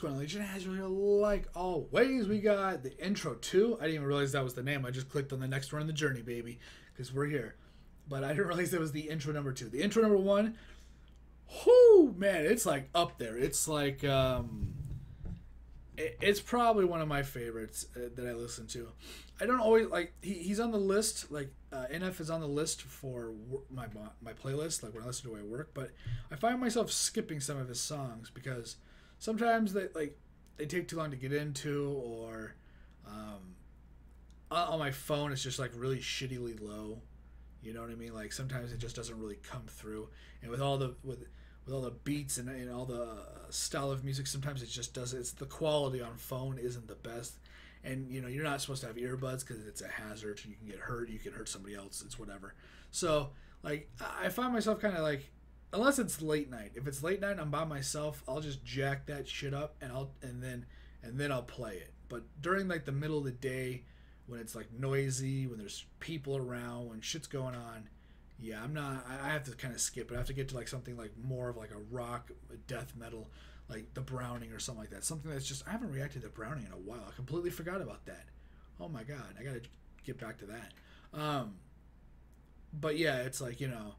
going on, Legion Hazard? Like always, we got the intro too. I didn't even realize that was the name. I just clicked on the next run in the journey, baby, because we're here. But I didn't realize that was the intro number 2. The intro number 1, whoo, man, it's like up there. It's like, it's probably one of my favorites that I listen to. I don't always, like, he's on the list, like, NF is on the list for my playlist, like when I listen to it at work, but I find myself skipping some of his songs because sometimes they take too long to get into, or on my phone it's just like really shittily low. You know what I mean? Like sometimes it just doesn't really come through, and with all the beats and all the style of music, sometimes it just doesn't. It's the quality on phone isn't the best, and you know you're not supposed to have earbuds because it's a hazard. You can get hurt. You can hurt somebody else. It's whatever. So like I find myself kind of like, unless it's late night. If it's late night and I'm by myself, I'll just jack that shit up and then I'll play it. But during like the middle of the day, when it's like noisy, when there's people around, when shit's going on, yeah, I have to kind of skip it. I have to get to like something like more of like a rock, a death metal, like the Browning or something like that. Something that's just, I haven't reacted to Browning in a while. I completely forgot about that. Oh my God, I gotta get back to that. But yeah, it's like, you know,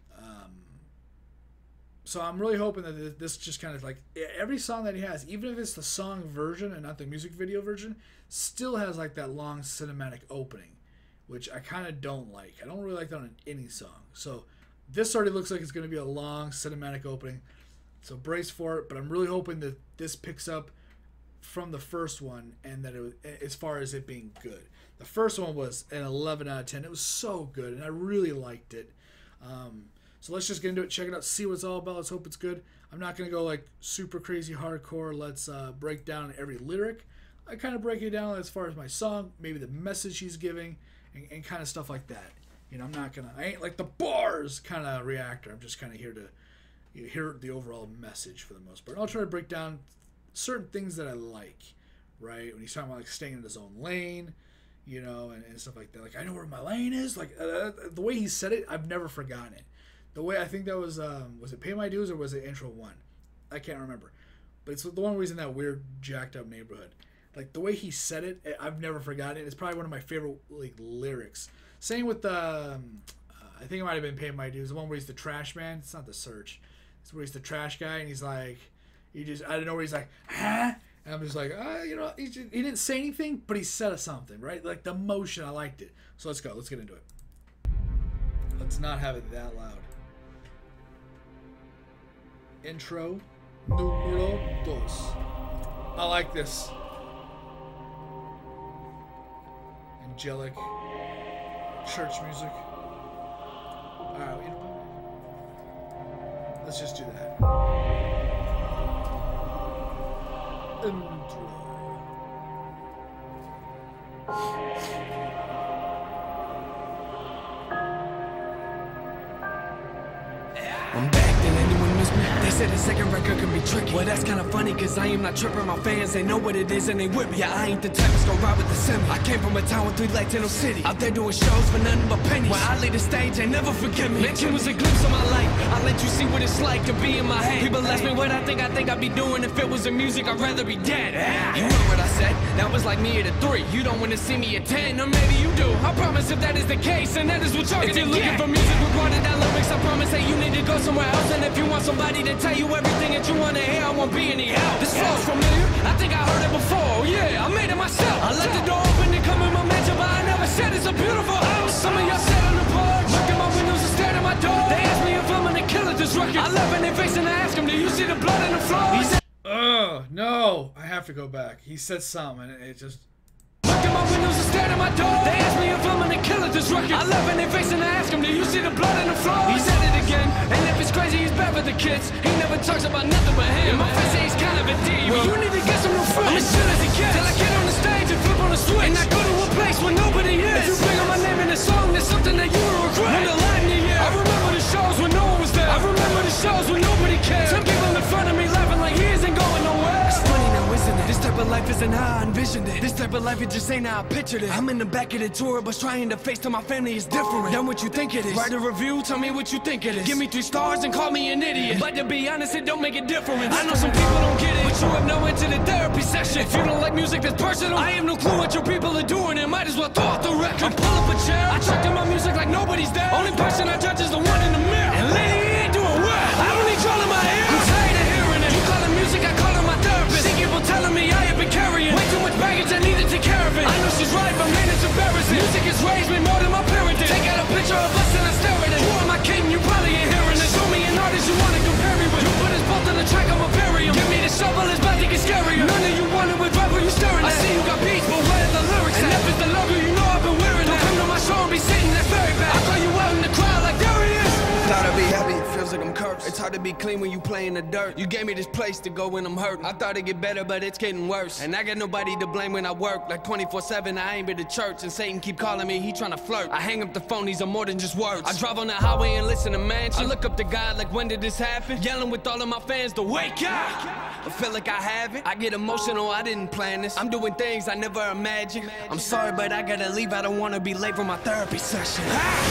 so I'm really hoping that this just kind of like, every song that he has, even if it's the song version and not the music video version, still has like that long cinematic opening, which I kind of don't like. I don't really like that on any song. So this already looks like it's going to be a long cinematic opening. So brace for it. But I'm really hoping that this picks up from the first one, and that as far as it being good. The first one was an 11 out of 10. It was so good, and I really liked it. So let's just get into it, check it out, see what it's all about. Let's hope it's good. I'm not going to go like super crazy hardcore. Let's break down every lyric. I kind of break it down as far as my song, maybe the message he's giving, and kind of stuff like that. You know, I ain't like the bars kind of reactor. I'm just kind of here to hear the overall message for the most part. I'll try to break down certain things that I like, right? When he's talking about like staying in his own lane, you know, and stuff like that. Like, I know where my lane is. Like, the way he said it, I've never forgotten it. The way, I think that was it Pay My Dues or was it Intro 1? I can't remember. But it's the one where he's in that weird, jacked up neighborhood. Like, the way he said it, I've never forgotten it. It's probably one of my favorite like lyrics. Same with I think it might have been Pay My Dues, the one where he's the trash man. It's not the search. It's where he's the trash guy, and he's like, I don't know where he's like, huh? And I'm just like, you know, he didn't say anything, but he said something, right? Like, the emotion, I liked it. So let's go. Let's get into it. Let's not have it that loud. Intro numero 2. I like this. Angelic church music. Alright, you know what? Let's just do that. Intro. I'm back, did anyone miss me? They said the second record can be tricky. Well, that's kinda funny, cause I am not tripping. My fans, they know what it is and they with me. Yeah, I ain't the type that's gonna ride with the semi. I came from a town with 3 lights in no city. Out there doing shows for nothing but pennies. When I leave the stage, they never forgive me. Mention was a glimpse of my life. I'll let you see what it's like to be in my head. People ask me what I think I'd be doing if it was in music. I'd rather be dead. You know what I said? That was like me at a 3. You don't wanna see me at 10, or maybe you do. I promise if that is the case, and that is what you're gonna get. If you're looking for music with watered down lyrics, I promise that you need to go somewhere else. And if you want somebody to tell you everything that you wanna hear, I won't be any help. This flow's familiar, I think I heard it before. Yeah, I made it myself. I left the door open to come in my mansion, but I never said it's a beautiful house. Some of y'all sat on the porch, looked at my windows and stared at my door. They asked me if I'm gonna kill it, this record. I laugh in their face and I ask them, do you see the blood in the floor? He said, no, I have to go back. He said something and it just... Looked at my windows and stared at my door. They asked me if I'm gonna kill it, this record. I laugh in their face and I ask them, do you see the blood in the floor? He said it again, and if it's crazy, he's bad for the kids. He never talks about nothing but him. My face say he's kind of a diva. Well, you need to get some new friends. I'm as chill as he gets till I get on the stage and flip on the switch. And I go to a place where nobody is. If you bring up my name in a song, there's something that you will regret. When the lightning, yeah. I remember the shows when no one was there. I remember the shows when nobody cared. Some people in front of me laughing like he isn't going nowhere. It's funny now, isn't it? This type of life isn't how I envisioned it. This type of life, it just ain't how I pictured it. I'm in the back of the tour bus trying to face to my family is different than what you think it is. Write a review, tell me what you think it is. Give me 3 stars and call me an idiot. But to be honest, it don't make a difference. I know some people don't get it, but you have no into the therapy session. If you don't like music that's personal, I have no clue what your people are doing and might as well throw out the record. I pull up a chair, I check in my music like nobody's there. Only person I judge is the one in the mirror. And lady, he ain't doing well. I don't need y'all in my ear. I'm tired of hearing it. You call it music, I call it my therapist. See people telling me I have been carrying way too much baggage, I need to take care of it. I know she's right, but man, it's embarrassing. Music has raised me more than my parents did. Take out a picture of us and I stare at it. You are my king, you probably ain't hearing it. Show me an artist you wanna compare me with. You put us both on the track, I'ma bury him. Give me the shovel, it's about to get scarier. None of you wanted with rap, you staring at. I see you got beats, but where are the lyrics? And if it's the logo, you know I've been wearing that. Don't come to my show and be sitting there very bad. I call you out in the crowd like there he is. Thought I'd be happy, it feels like I'm cursed. It's hard to be clean when you play in the dirt. You gave me this place to go when I'm hurt. I thought it'd get better, but it's getting worse. And I got nobody to blame when I work. Like 24/7, I ain't been to church. And Satan keep calling me, he tryna flirt. I hang up the phone, these are more than just words. I drive on the highway and listen to Mansion. I look up to God like, when did this happen? Yelling with all of my fans to wake up. I feel like I haven't. I get emotional, I didn't plan this. I'm doing things I never imagined. I'm sorry, but I gotta leave. I don't wanna be late for my therapy session.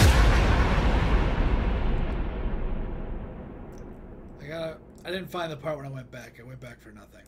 I didn't find the part when I went back. I went back for nothing.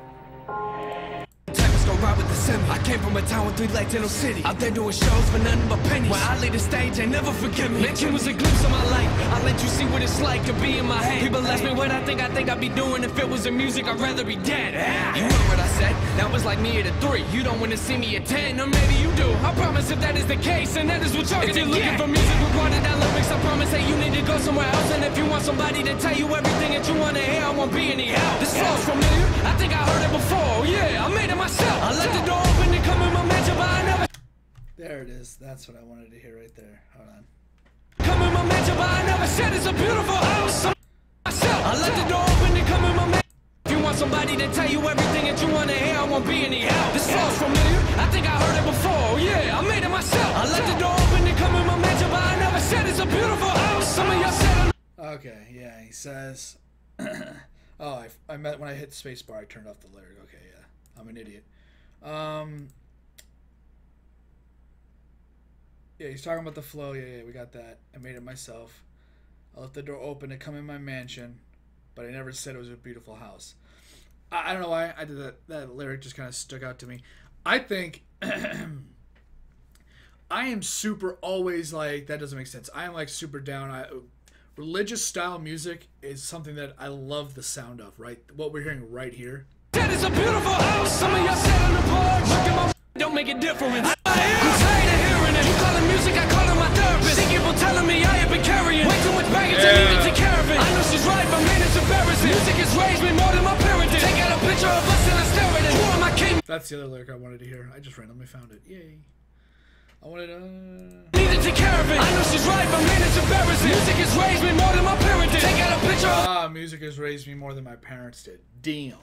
Go ride with the semi. I came from a town with 3 lights in no city. Out there doing shows for nothing but pennies. When I leave the stage, they never forgive me. Mention was a glimpse of my life. I'll let you see what it's like to be in my head. People ask me what I think I'd be doing if it was in music. I'd rather be dead. You heard what I said? That was like me at a 3. You don't want to see me at 10, or maybe you do. I promise if that is the case, and that is what you're gonna get. If you're looking for music with watered down lyrics, I promise that you need to go somewhere else. And if you want somebody to tell you everything that you want to hear, I won't be any help. This flow's familiar. I think I heard it before. Yeah, I made it myself. I let the door open and come in my mansion, but I never. There it is. That's what I wanted to hear right there. Hold on. Come in my mansion, but I never said it's a beautiful house. Myself. I let the door open and come in my mansion. If you want somebody to tell you everything that you want to hear, I won't be any help. This flow's familiar. I think I heard it before. Yeah, I made it myself. I let the door open and come in my mansion, but I never said it's a beautiful house. Some of y'all said. Okay, yeah, he says. Oh, I meant when I hit spacebar, I turned off the lyric. Okay, yeah, I'm an idiot. Yeah, he's talking about the flow. Yeah, we got that. I made it myself. I left the door open to come in my mansion, but I never said it was a beautiful house. I don't know why I did that. That lyric just kind of stuck out to me. I think I am super always like, that doesn't make sense. I am like super down. Religious style music is something that I love the sound of, right? What we're hearing right here. That is a beautiful house. Some of y'all sat on the porch. Look at my don't make a difference. I'm tired of hearing it. You call it music, I call it my therapist. See people telling me I have been carrying way too much baggage, I need to take care of it. I know she's right, but man, it's embarrassing. Music has raised me more than my parents did. Take out a picture of us and I stare at it. Who am I king? That's the other lyric I wanted to hear. I just randomly found it. Yay. I wanted to... Need to take care of it. I know she's right, but man, it's embarrassing. Music has raised me more than my parents did. Take out a picture of... music has raised me more than my parents did. Damn.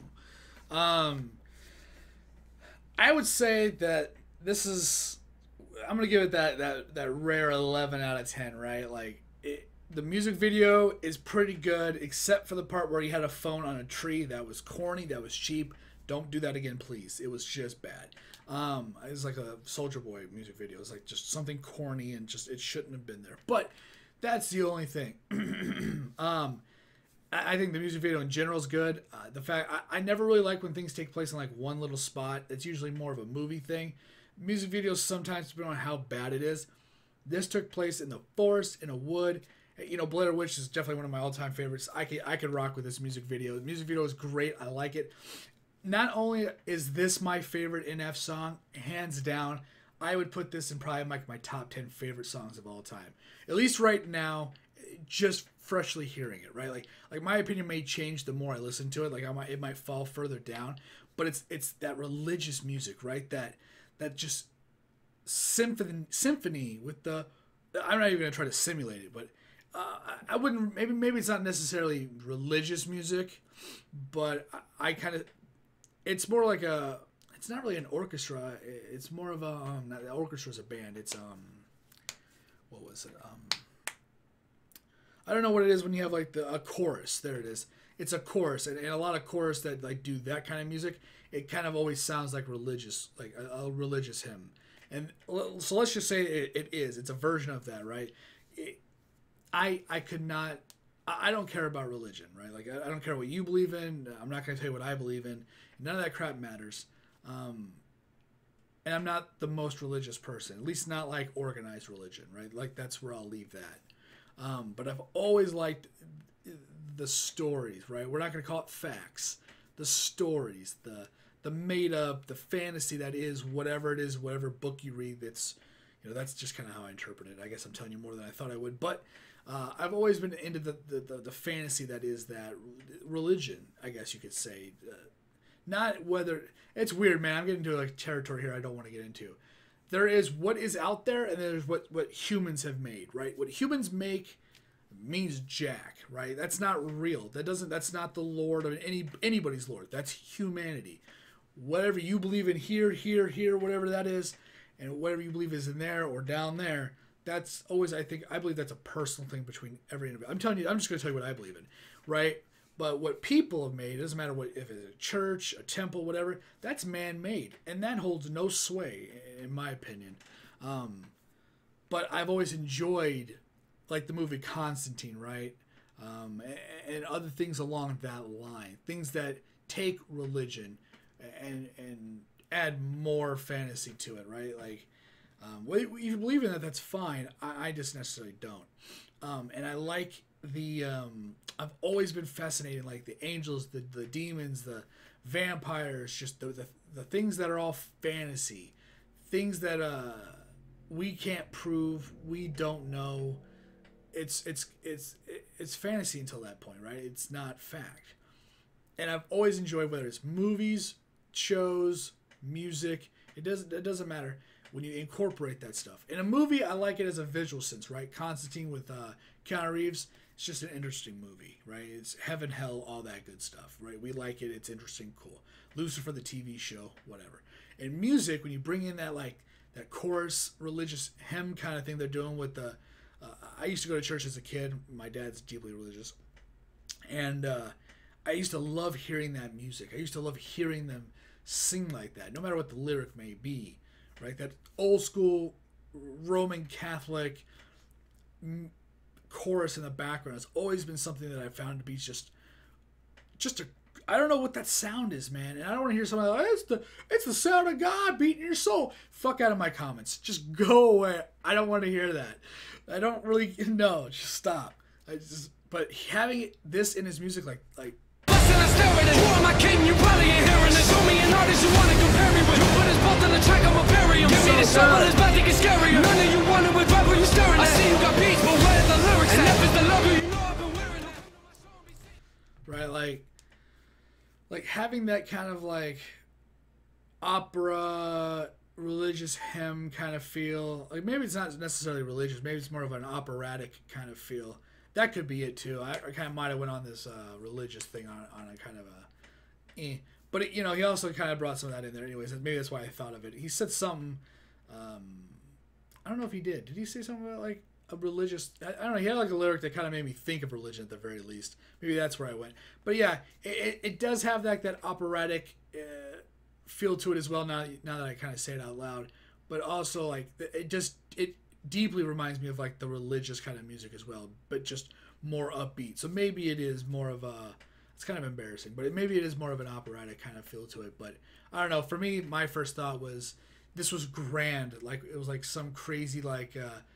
I would say that this is... I'm going to give it that rare 11 out of 10, right? Like, the music video is pretty good, except for the part where he had a phone on a tree. That was corny. That was cheap. Don't do that again, please. It was just bad. It was like a Soulja Boy music video. It was like just something corny and just it shouldn't have been there. But that's the only thing. I think the music video in general is good. The fact I never really like when things take place in like one little spot. It's usually more of a movie thing. Music videos sometimes depend on how bad it is. This took place in the forest, in a wood. You know, Blair Witch is definitely one of my all-time favorites. I could rock with this music video. The music video is great. I like it. Not only is this my favorite NF song, hands down, I would put this in probably my top 10 favorite songs of all time. At least right now, just freshly hearing it, right? Like my opinion may change the more I listen to it. Like it might fall further down, but it's that religious music, right? That just symphony with the... I'm not even gonna try to simulate it, but I wouldn't. Maybe it's not necessarily religious music, but I kind of... It's more like a... It's not really an orchestra. It's more of a... the orchestra's a band. It's... What was it? I don't know what it is when you have like a chorus. There it is. It's a chorus, and a lot of chorus that like do that kind of music, it kind of always sounds like religious, like a religious hymn. And so let's just say it is. It's a version of that, right? I could not I don't care about religion, right? Like I don't care what you believe in. I'm not going to tell you what I believe in. None of that crap matters. And I'm not the most religious person, at least not like organized religion, right? Like that's where I'll leave that. But I've always liked the stories, right? We're not going to call it facts. The stories, the made up, the fantasy that is whatever it is, whatever book you read. That's just kind of how I interpret it. I guess I'm telling you more than I thought I would, but I've always been into the fantasy that is that religion, I guess you could say. Not whether it's weird, man. I'm getting into like territory here I don't want to get into. There is what is out there, and there's what humans have made, right? What humans make means jack, right? That's not real. That's not the Lord of anybody's Lord. That's humanity. Whatever you believe in here, whatever that is, and whatever you believe is in there or down there, that's always, I believe that's a personal thing between every individual. I'm telling you, I'm just going to tell you what I believe in, right? But what people have made, it doesn't matter if it's a church, a temple, whatever, that's man-made. And that holds no sway, in my opinion. But I've always enjoyed, like the movie Constantine, right? And other things along that line. Things that take religion and add more fantasy to it, right? Like, if you believe in that, that's fine. I just necessarily don't. And I like I've always been fascinated, like the angels, the demons, the vampires, just the things that are all fantasy, things that we can't prove, we don't know. It's fantasy until that point, right? It's not fact. And I've always enjoyed, whether it's movies, shows, music, it doesn't matter when you incorporate that stuff. In a movie, I like it as a visual sense, right? Constantine with Keanu Reeves, it's just an interesting movie, right? It's heaven, hell, all that good stuff, right? We like it. It's interesting, cool. Lucifer, the TV show, whatever. In music, when you bring in that chorus, religious hymn kind of thing they're doing with the... I used to go to church as a kid. My dad's deeply religious. And I used to love hearing that music. I used to love hearing them sing like that, no matter what the lyric may be, right? That old school Roman Catholic chorus in the background has always been something that I found to be just I don't know what that sound is, man. And I don't want to hear somebody like, it's the sound of God beating your soul. Fuck out of my comments. Just go away. I don't want to hear that. I don't really know. Just stop. But having this in his music, like. Who am I kidding? You probably ain't hearing this. Show me an artist you wanna compare me with. You put his bolt on the track, I'ma bury him. Give me the soul, it's about to get scarier. None of you wanted with rap, you staring at. I see you got beats, but where are the lyrics? And if it's the logo, you know I've been wearing that. Right, like having that kind of like opera, religious hymn kind of feel. Like maybe it's not necessarily religious. Maybe it's more of an operatic kind of feel. That could be it too. I kind of might have went on this religious thing on a kind of a, but he also kind of brought some of that in there. Anyways, maybe that's why I thought of it. He said something. I don't know if he did. Did he say something about like a religious? I don't know. He had like a lyric that kind of made me think of religion at the very least. Maybe that's where I went. But yeah, it does have that operatic feel to it as well. Now that I kind of say it out loud, but also like it deeply reminds me of like the religious kind of music as well, but just more upbeat. So maybe it is more of it's kind of embarrassing, but maybe it is more of an operatic kind of feel to it. But I don't know. For me, my first thought was this was grand. Like it was like some crazy like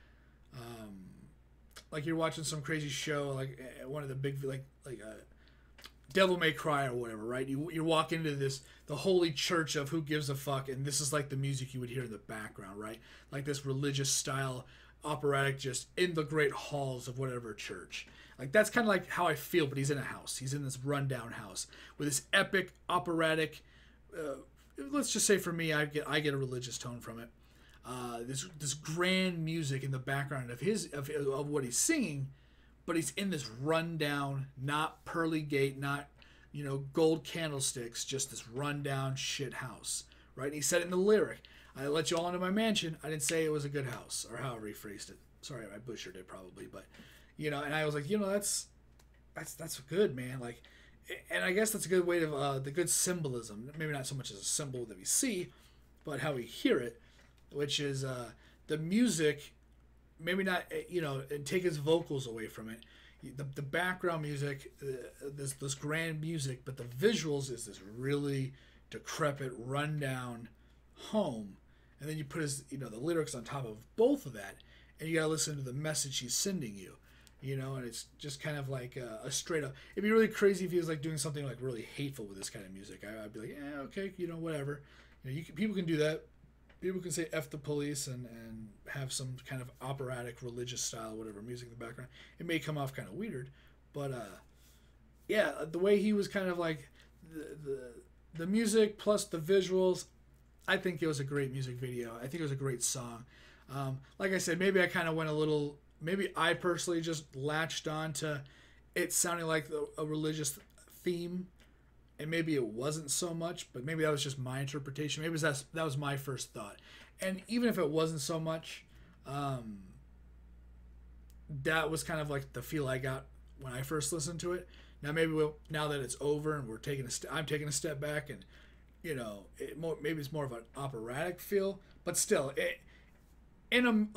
you're watching some crazy show, like one of the big like Devil May Cry or whatever, right? You walk into the holy church of who gives a fuck, and this is like the music you would hear in the background, right? Like this religious style operatic just in the great halls of whatever church. Like that's kind of like how I feel, but he's in a house. He's in this rundown house with this epic operatic. Let's just say for me, I get a religious tone from it. This grand music in the background of what he's singing. But he's in this rundown, not pearly gate, not, gold candlesticks, just this rundown shit house, right? And he said it in the lyric, I let you all into my mansion. I didn't say it was a good house, or however he phrased it. Sorry, I butchered it probably, but, and I was like, that's good, man. Like, and I guess that's a good way to, the good symbolism, maybe not so much as a symbol that we see, but how we hear it, which is the music. Maybe not, and take his vocals away from it. The background music, this grand music, but the visuals is this really decrepit, rundown home, and then you put the lyrics on top of both of that, and you gotta listen to the message he's sending you, and it's just kind of like a straight up. It'd be really crazy if he was like doing something like really hateful with this kind of music. I'd be like, yeah, okay, whatever. People can do that. People can say F the police and have some kind of operatic, religious style, whatever, music in the background. It may come off kind of weird, but yeah, the way he was kind of like the music plus the visuals, I think it was a great music video. I think it was a great song. Like I said, maybe I kind of went a little, maybe I personally just latched on to it sounding like a religious theme. And maybe it wasn't so much, but maybe that was just my interpretation. Maybe that was my first thought. And even if it wasn't so much, that was kind of like the feel I got when I first listened to it. Now now that it's over and I'm taking a step back, and maybe it's more of an operatic feel, but still, I'm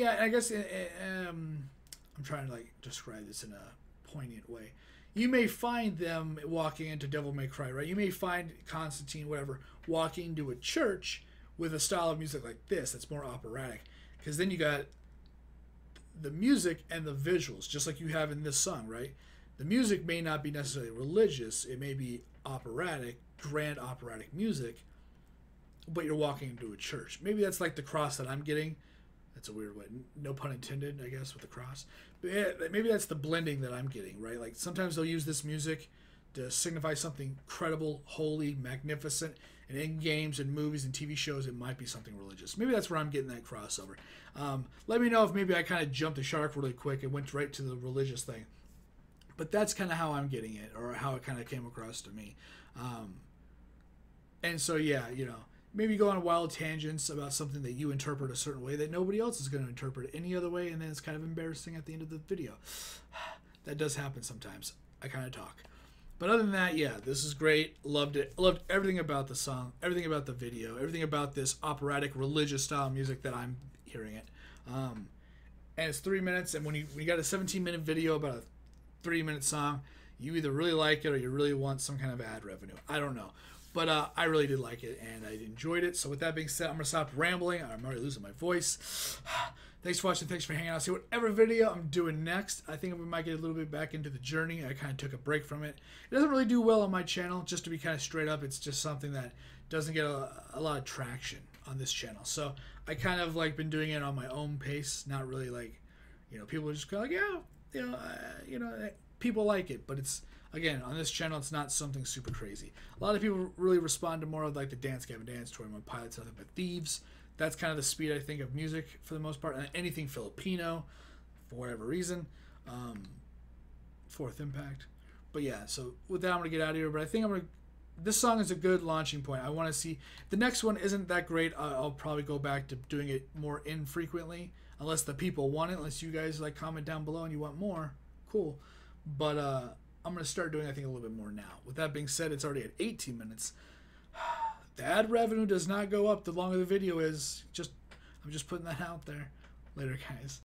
trying to like describe this in a poignant way. You may find them walking into Devil May Cry, right? You may find Constantine, whatever, walking into a church with a style of music like this that's more operatic. Because then you got the music and the visuals, just like you have in this song, right? The music may not be necessarily religious. It may be operatic, grand operatic music, but you're walking into a church. Maybe that's like the cross that I'm getting. That's a weird way. No pun intended, I guess, with the cross. But yeah, maybe that's the blending that I'm getting, right? Like sometimes they'll use this music to signify something credible, holy, magnificent. And in games and movies and TV shows, it might be something religious. Maybe that's where I'm getting that crossover. Let me know if maybe I kind of jumped the shark really quick and went right to the religious thing. But that's kind of how I'm getting it, or how it kind of came across to me. And so, yeah, maybe go on wild tangents about something that you interpret a certain way that nobody else is going to interpret it any other way, and then it's kind of embarrassing at the end of the video. That does happen sometimes. I kind of talk. But other than that, yeah, this is great. Loved it. Loved everything about the song, everything about the video, everything about this operatic, religious style music that I'm hearing it. And it's 3 minutes, and when you got a 17-minute video about a 3-minute song, you either really like it or you really want some kind of ad revenue. I don't know. But I really did like it, and I enjoyed it. So with that being said, I'm going to stop rambling. I'm already losing my voice. Thanks for watching. Thanks for hanging out. See whatever video I'm doing next. I think we might get a little bit back into the journey. I kind of took a break from it. It doesn't really do well on my channel, just to be kind of straight up. It's just something that doesn't get a lot of traction on this channel. So I kind of like been doing it on my own pace. Not really like, people are just kind of like, yeah, people like it, but it's, again, on this channel, it's not something super crazy. A lot of people really respond to more of like the Dance Gavin Dance, 21 Pilots, Nothing But Thieves. That's kind of the speed, I think, of music for the most part. And anything Filipino, for whatever reason. Fourth Impact. But yeah, so with that, I'm going to get out of here. But I think this song is a good launching point. I want to see. The next one isn't that great. I'll probably go back to doing it more infrequently. Unless the people want it. Unless you guys like comment down below and you want more. Cool. But I'm going to start doing, I think, a little bit more now. With that being said, it's already at 18 minutes. The ad revenue does not go up the longer the video is. I'm just putting that out there. Later, guys.